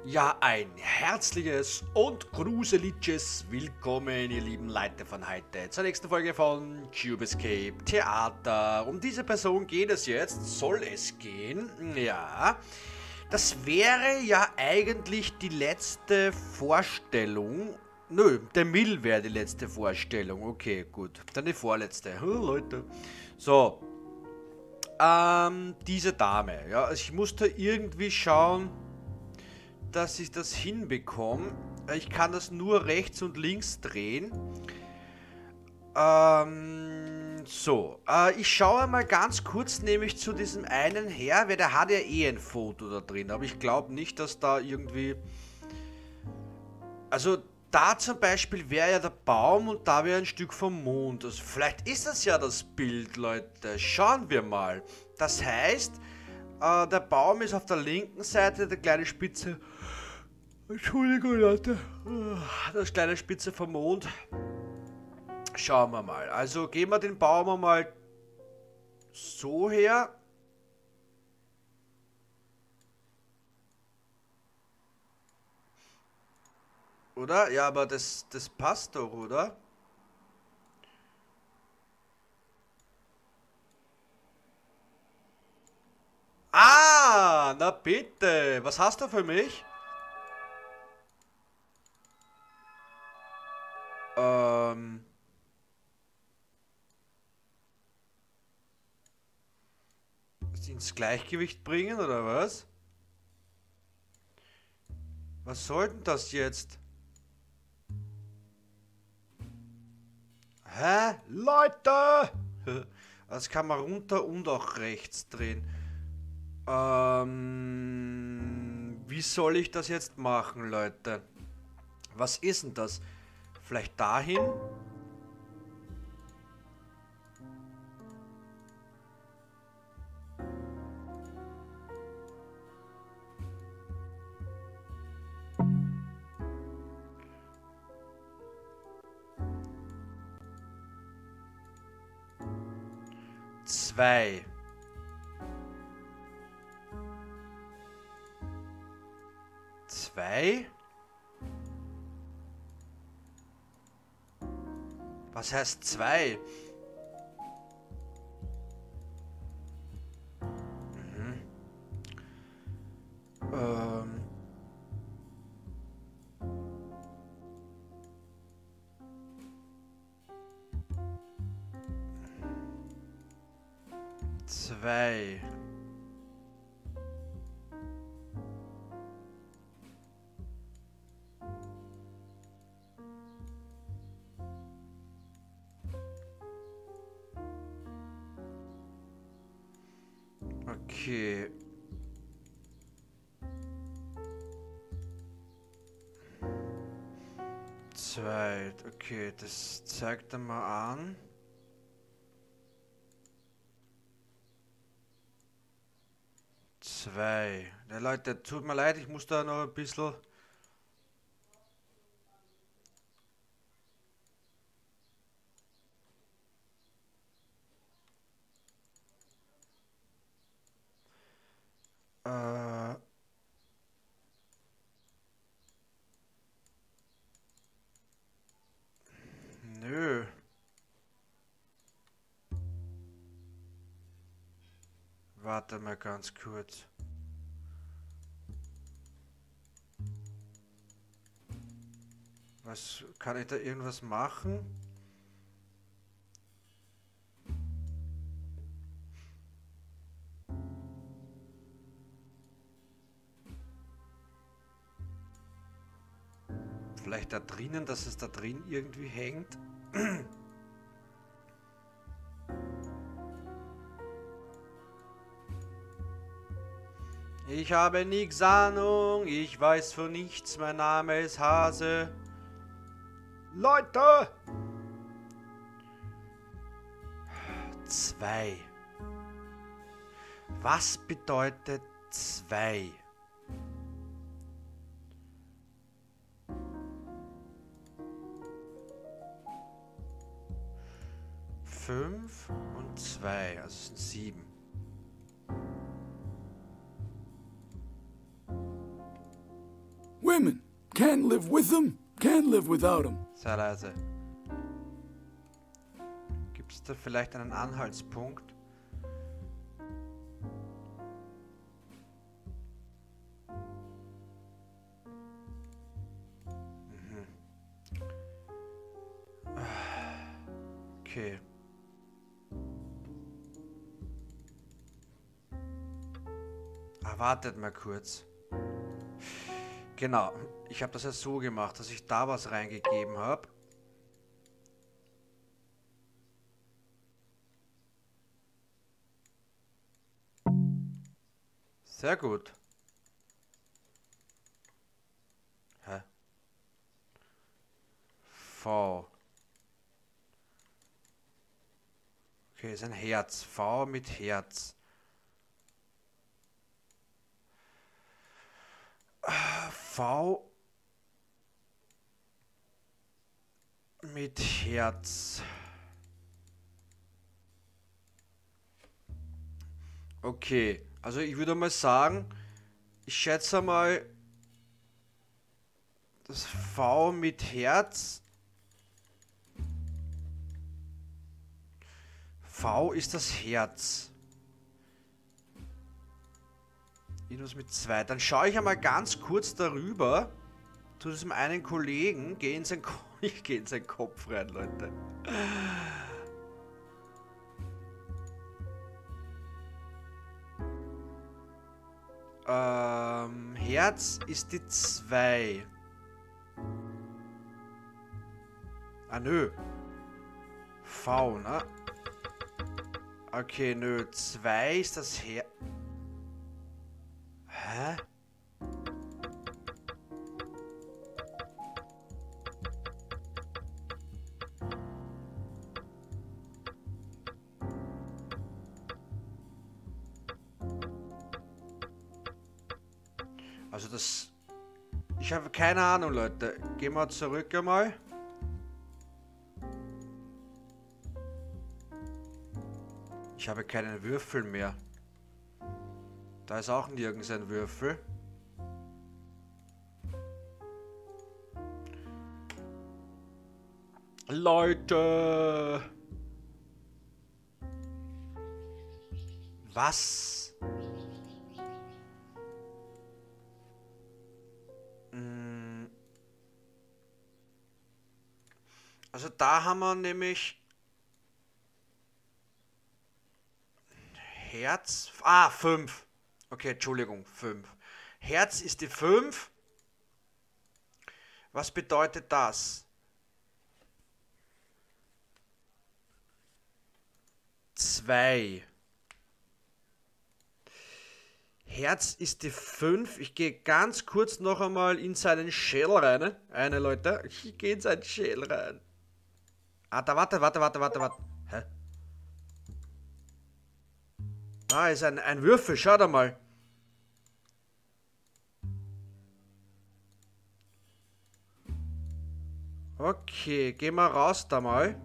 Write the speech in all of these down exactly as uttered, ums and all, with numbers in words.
Ja, ein herzliches und gruseliges Willkommen, ihr lieben Leute von heute, zur nächsten Folge von Cube Escape Theater. Um diese Person geht es jetzt, soll es gehen, ja. Das wäre ja eigentlich die letzte Vorstellung. Nö, der Mill wäre die letzte Vorstellung. Okay, gut. Dann die vorletzte. Oh, Leute. So. Ähm, diese Dame. Ja, ich musste irgendwie schauen, dass ich das hinbekomme. Ich kann das nur rechts und links drehen. Ähm, so. Äh, ich schaue mal ganz kurz nämlich zu diesem einen her, weil der hat ja eh ein Foto da drin. Aber ich glaube nicht, dass da irgendwie... Also da zum Beispiel wäre ja der Baum und da wäre ein Stück vom Mond. Also vielleicht ist das ja das Bild, Leute. Schauen wir mal. Das heißt, äh, der Baum ist auf der linken Seite, der kleine Spitze... Entschuldigung, Leute. Das kleine Spitze vom Mond. Schauen wir mal. Also gehen wir den Baum mal so her. Oder? Ja, aber das, das passt doch, oder? Ah, na bitte. Was hast du für mich? Ähm... ins Gleichgewicht bringen, oder was? Was soll denn das jetzt? Hä? Leute! Das kann man runter und auch rechts drehen. Ähm, wie soll ich das jetzt machen, Leute? Was ist denn das? Vielleicht dahin? Zwei. Zwei? Was heißt zwei? Mhm. Ähm. Zwei. Okay. Zwei. Okay, das zeigt er mal an. Zwei. Ja, Leute, tut mir leid, ich muss da noch ein bisschen... Äh... Nö. Warte mal ganz kurz. Was, kann ich da irgendwas machen? Vielleicht da drinnen, dass es da drin irgendwie hängt? Ich habe nix Ahnung, ich weiß von nichts, mein Name ist Hase. Leute! Zwei. Was bedeutet zwei? Fünf und zwei, also es sind sieben. women. Can't live with them, can't live without them. Sehr leise. Gibt es da vielleicht einen Anhaltspunkt? Mhm. Okay. Ah, wartet mal kurz. Genau, ich habe das ja so gemacht, dass ich da was reingegeben habe. Sehr gut. Hä? V. Okay, ist ein Herz. V mit Herz. V mit Herz. Okay, also ich würde mal sagen, ich schätze mal, das V mit Herz. V ist das Herz. Minus mit zwei. Dann schaue ich einmal ganz kurz darüber zu diesem einen Kollegen. Gehe in sein Ko ich gehe in seinen Kopf rein, Leute. Ähm, Herz ist die zwei. Ah, nö. V, ne? Okay, nö. zwei ist das Herz. Hä? Also das... Ich habe keine Ahnung, Leute. Gehen wir zurück einmal. Ich habe keinen Würfel mehr. Da ist auch nirgends ein Würfel. Leute! Was? Hm. Also da haben wir nämlich Herz. Ah, fünf. Okay, Entschuldigung, fünf. Herz ist die fünf. Was bedeutet das? zwei. Herz ist die fünf. Ich gehe ganz kurz noch einmal in seinen Schädel rein. Eine, Leute. Ich gehe in seinen Schädel rein. Ah, da, warte, warte, warte, warte, warte. Hä? Da ist ein, ein Würfel, schau da mal. Okay, gehen wir raus da mal.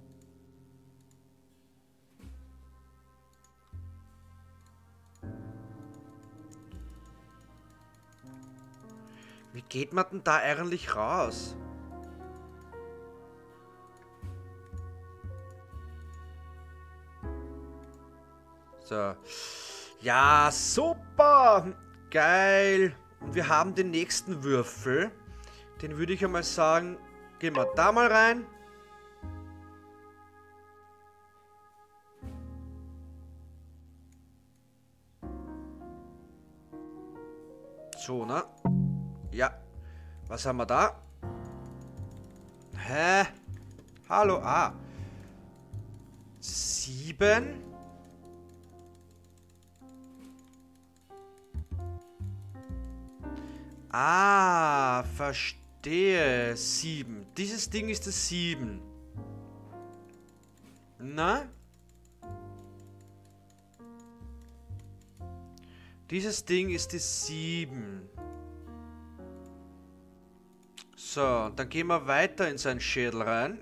Wie geht man denn da eigentlich raus? So. Ja, super! Geil! Und wir haben den nächsten Würfel. Den würde ich einmal sagen, gehen wir da mal rein. So, ne? Ja. Was haben wir da? Hä? Hallo, ah. Sieben. Ah, verstehe. Sieben. Dieses Ding ist das sieben. Na? Dieses Ding ist die sieben. So, dann gehen wir weiter in seinen Schädel rein.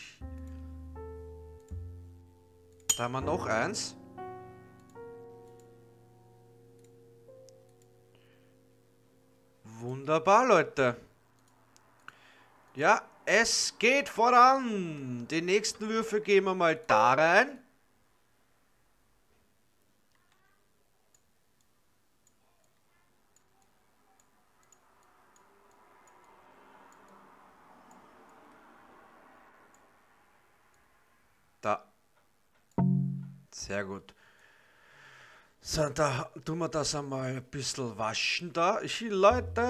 Da haben wir noch eins. Wunderbar, Leute. Ja, es geht voran. Die nächsten Würfel gehen wir mal da rein. Da. Sehr gut. So, da tun wir das einmal ein bisschen waschen da. Ich, Leute.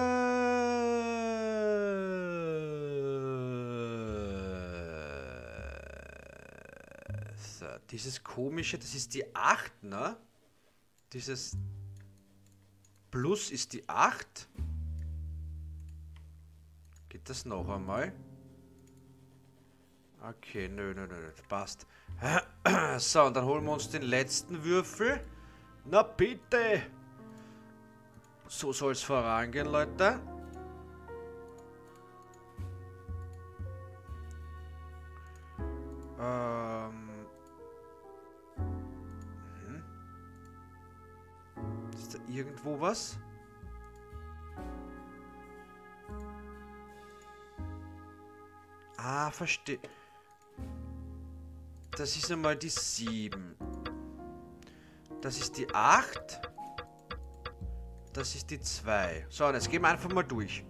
So, dieses komische, das ist die acht, ne? Dieses Plus ist die acht. Geht das noch einmal? Okay, nö, nö, nö, das passt. So, und dann holen wir uns den letzten Würfel. Na bitte! So soll es vorangehen, Leute. Ähm. Hm. Ist da irgendwo was? Ah, verstehe. Das ist einmal die sieben. Das ist die acht. Das ist die zwei. So, und jetzt gehen wir einfach mal durch.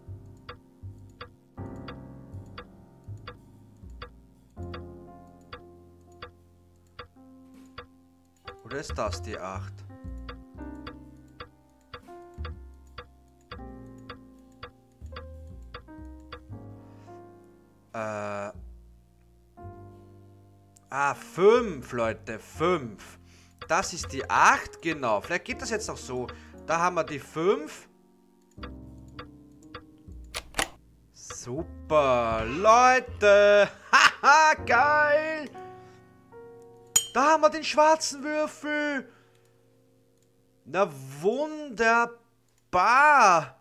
Oder ist das die acht? Äh. Ah, fünf, Leute, fünf. Das ist die acht, genau. Vielleicht geht das jetzt auch so. Da haben wir die fünf. Super, Leute. Haha, geil. Da haben wir den schwarzen Würfel. Na, wunderbar.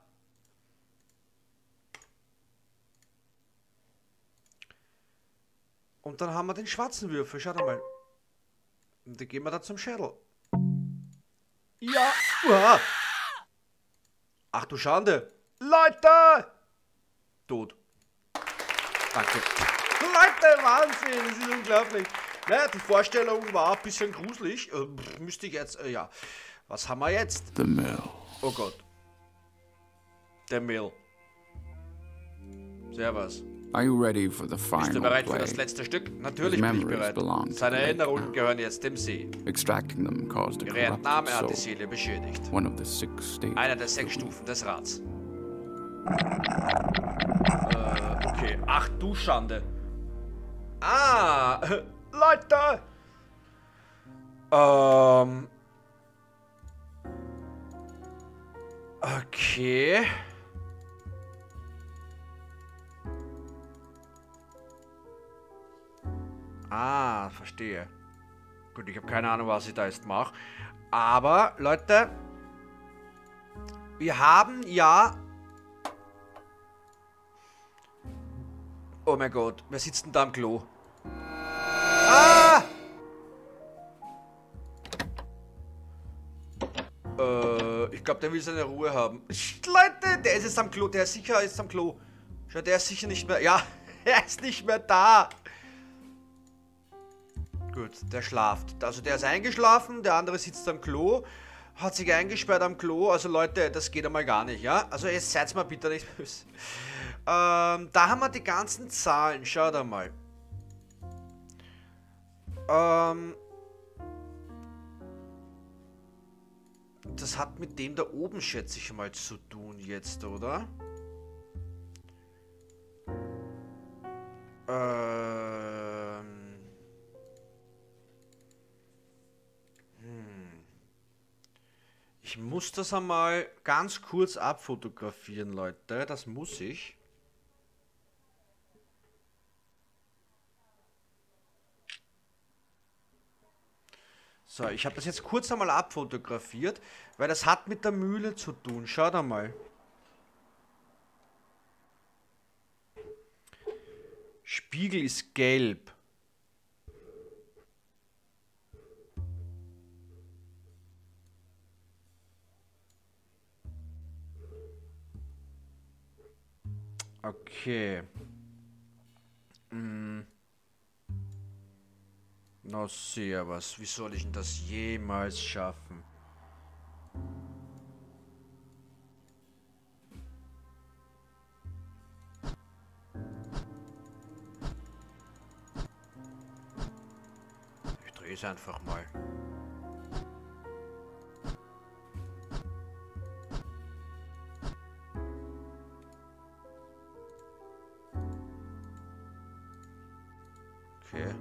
Und dann haben wir den schwarzen Würfel. Schaut mal. Und dann gehen wir da zum Schädel. Ja. Uah. Ach du Schande. Leute. Tot. Danke. Leute, Wahnsinn. Das ist unglaublich. Naja, die Vorstellung war ein bisschen gruselig. Äh, müsste ich jetzt... Äh, ja. Was haben wir jetzt? The mill. Oh Gott. Der Mill. Servus. Are you ready for the Bist du final bereit für play? das letzte Stück? Natürlich His bin ich memories bereit. belong to Seine the Erinnerungen lake. gehören jetzt dem See. Extracting them caused a Ihre Entnahme hat die corrupted soul. Seele beschädigt. One of the six stages. Einer der sechs Stufen des Rats. Äh, okay. Ach du Schande. Ah, Leute. Ähm. Okay. Ah, verstehe. Gut, ich habe keine Ahnung, was ich da jetzt mache. Aber, Leute, wir haben ja... Oh mein Gott, wer sitzt denn da am Klo? Ah! Äh, ich glaube, der will seine Ruhe haben. Leute, der ist jetzt am Klo, der ist sicher jetzt am Klo. Schau, der ist sicher nicht mehr... Ja, er ist nicht mehr da. Gut, der schlaft. Also der ist eingeschlafen, der andere sitzt am Klo, hat sich eingesperrt am Klo. Also Leute, das geht einmal gar nicht, ja? Also jetzt seid mal bitte nicht böse. Ähm, da haben wir die ganzen Zahlen. Schaut einmal. Ähm, das hat mit dem da oben, schätze ich mal, zu tun jetzt, oder? Ähm... Ich muss das einmal ganz kurz abfotografieren, Leute. Das muss ich. So, ich habe das jetzt kurz einmal abfotografiert, weil das hat mit der Mühle zu tun. Schaut einmal. Spiegel ist gelb. Okay. Hm. Na sehr was. Wie soll ich denn das jemals schaffen? Ich drehe es einfach mal. Okay.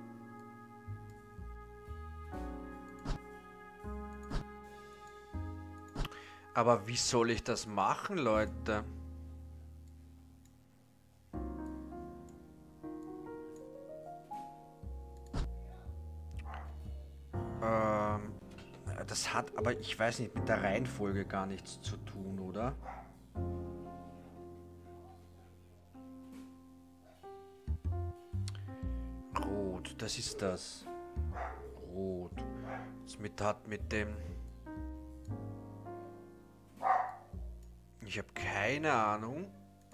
Aber wie soll ich das machen, Leute? Ähm, das hat aber, ich weiß nicht, mit der Reihenfolge gar nichts zu tun, oder? Rot, das ist das. Rot. Das mit hat mit dem... Ich habe keine Ahnung,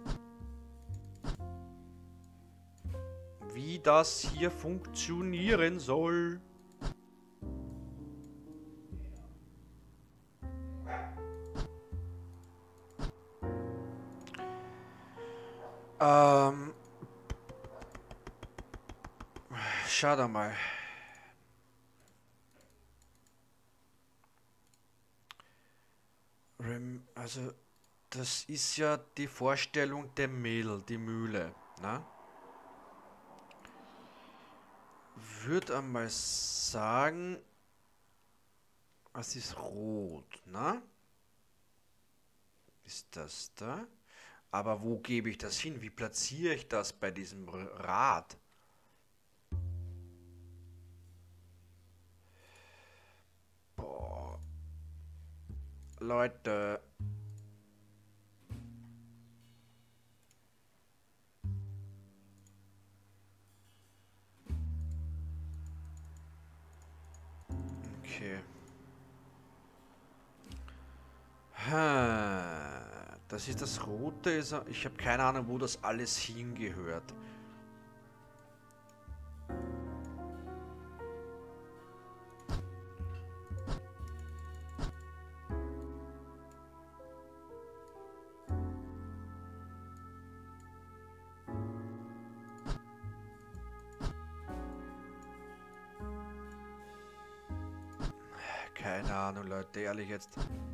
wie das hier funktionieren soll. Ähm... Schau da mal. Rem, also, das ist ja die Vorstellung der Mädel, die Mühle, ne? Würde einmal sagen, es ist rot, ne? Ist das da? Aber wo gebe ich das hin? Wie platziere ich das bei diesem Rad? Boah. Leute. Okay. Das ist das Rote. Ich habe keine Ahnung, wo das alles hingehört. Keine Ahnung, Leute, ehrlich jetzt.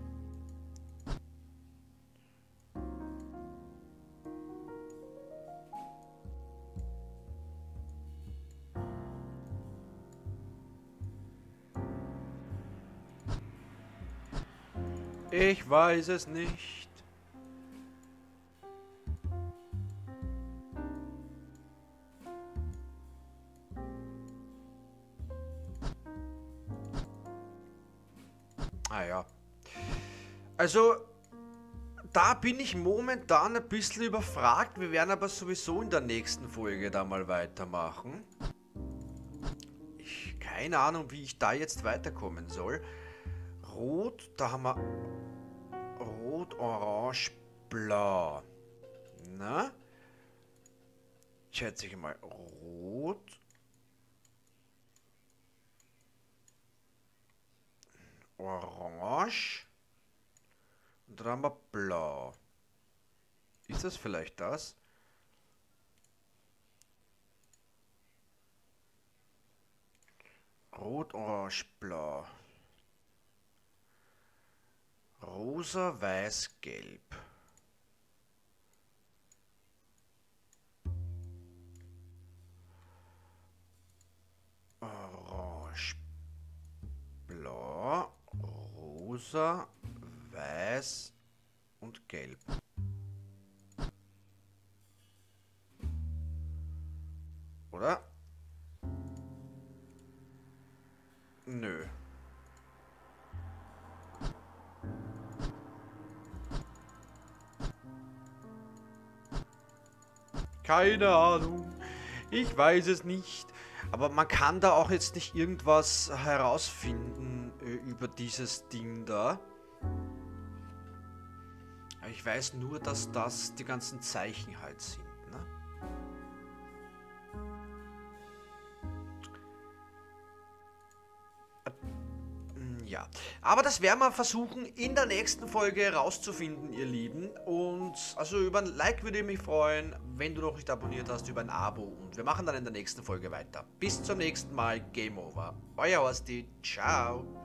Ich weiß es nicht. Ah ja. Also, da bin ich momentan ein bisschen überfragt. Wir werden aber sowieso in der nächsten Folge da mal weitermachen. Ich, keine Ahnung, wie ich da jetzt weiterkommen soll. Rot, da haben wir Rot, Orange, Blau. Na? Schätze ich mal. Rot. Orange. Und dann haben wir Blau. Ist das vielleicht das? Rot, Orange, Blau. Rosa, Weiß, Gelb. Orange, Blau, Rosa, Weiß und Gelb. Oder? Nö. Keine Ahnung. Ich weiß es nicht. Aber man kann da auch jetzt nicht irgendwas herausfinden äh, über dieses Ding da. Ich weiß nur, dass das die ganzen Zeichen halt sind. Ne? Ja, aber das werden wir versuchen in der nächsten Folge herauszufinden, ihr Lieben. Und also über ein Like würde ich mich freuen, wenn du noch nicht abonniert hast, über ein Abo. Und wir machen dann in der nächsten Folge weiter. Bis zum nächsten Mal, Game Over. Euer Horsti, ciao.